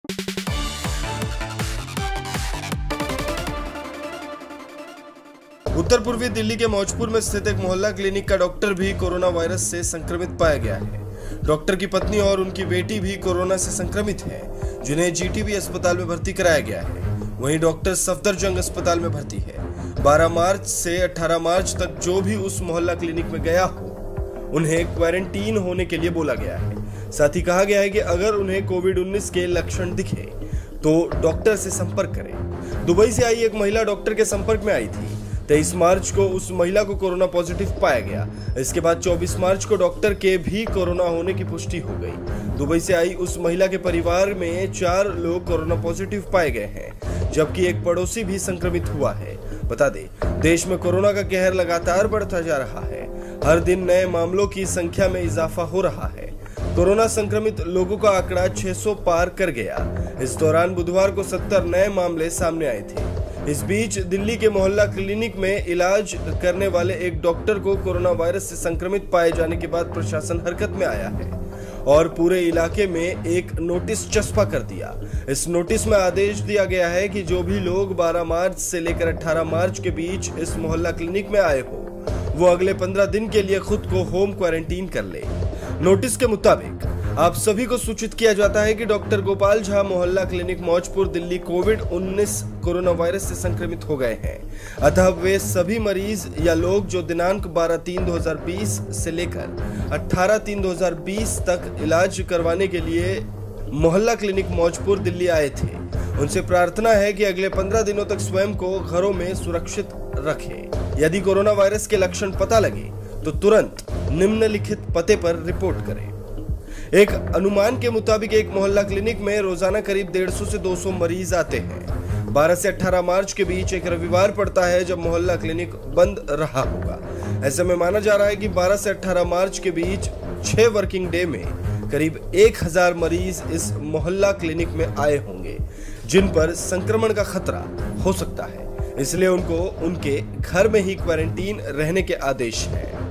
उत्तर पूर्वी दिल्ली के मौजपुर में स्थित एक मोहल्ला क्लिनिक का डॉक्टर भी कोरोना वायरस से संक्रमित पाया गया है। डॉक्टर की पत्नी और उनकी बेटी भी कोरोना से संक्रमित है, जिन्हें जीटीबी अस्पताल में भर्ती कराया गया है। वहीं डॉक्टर सफदरजंग अस्पताल में भर्ती है। 12 मार्च से 18 मार्च तक जो भी उस मोहल्ला क्लिनिक में गया हो, उन्हें क्वारंटीन होने के लिए बोला गया है। साथ ही कहा गया है कि अगर उन्हें कोविड-19 के लक्षण दिखे तो डॉक्टर से संपर्क करें। दुबई से आई एक महिला डॉक्टर के संपर्क में आई थी। 23 मार्च को उस महिला को कोरोना पॉजिटिव पाया गया। इसके बाद 24 मार्च को डॉक्टर के भी कोरोना होने की पुष्टि हो गई। दुबई से आई उस महिला के परिवार में 4 लोग कोरोना पॉजिटिव पाए गए हैं, जबकि एक पड़ोसी भी संक्रमित हुआ है। बता दें, देश में कोरोना का कहर लगातार बढ़ता जा रहा है। हर दिन नए मामलों की संख्या में इजाफा हो रहा है। कोरोना संक्रमित लोगों का आंकड़ा 600 पार कर गया। इस दौरान बुधवार को 70 नए मामले सामने आए थे। इस बीच दिल्ली के मोहल्ला क्लिनिक में इलाज करने वाले एक डॉक्टर को कोरोना वायरस से संक्रमित पाए जाने के बाद प्रशासन हरकत में आया है और पूरे इलाके में एक नोटिस चस्पा कर दिया। इस नोटिस में आदेश दिया गया है कि जो भी लोग 12 मार्च से लेकर 18 मार्च के बीच इस मोहल्ला क्लिनिक में आए हो, वो अगले 15 दिन के लिए खुद को होम क्वारंटीन कर ले। नोटिस के मुताबिक आप सभी को सूचित किया जाता है कि डॉक्टर गोपाल झा मोहल्ला क्लिनिक मौजपुर दिल्ली कोविड-19 कोरोना वायरस से संक्रमित हो गए हैं। अतः वे सभी मरीज या लोग जो दिनांक 12/3/2020 से लेकर 18/3/2020 तक इलाज करवाने के लिए मोहल्ला क्लिनिक मौजपुर दिल्ली आए थे, उनसे प्रार्थना है कि अगले 15 दिनों तक स्वयं को घरों में सुरक्षित रखें। यदि कोरोना वायरस के लक्षण पता लगे तो तुरंत निम्नलिखित पते पर रिपोर्ट करें। एक अनुमान के मुताबिक एक मोहल्ला क्लिनिक में रोजाना करीब 150 से 200 मरीज आते हैं। 12 से 18 मार्च के बीच एक रविवार पड़ता है जब मोहल्ला क्लिनिक बंद रहा होगा। ऐसे में माना जा रहा है कि 12 से 18 मार्च के बीच 6 वर्किंग डे में करीब 1000 मरीज इस मोहल्ला क्लिनिक में आए होंगे, जिन पर संक्रमण का खतरा हो सकता है। इसलिए उनको उनके घर में ही क्वारंटीन रहने के आदेश हैं।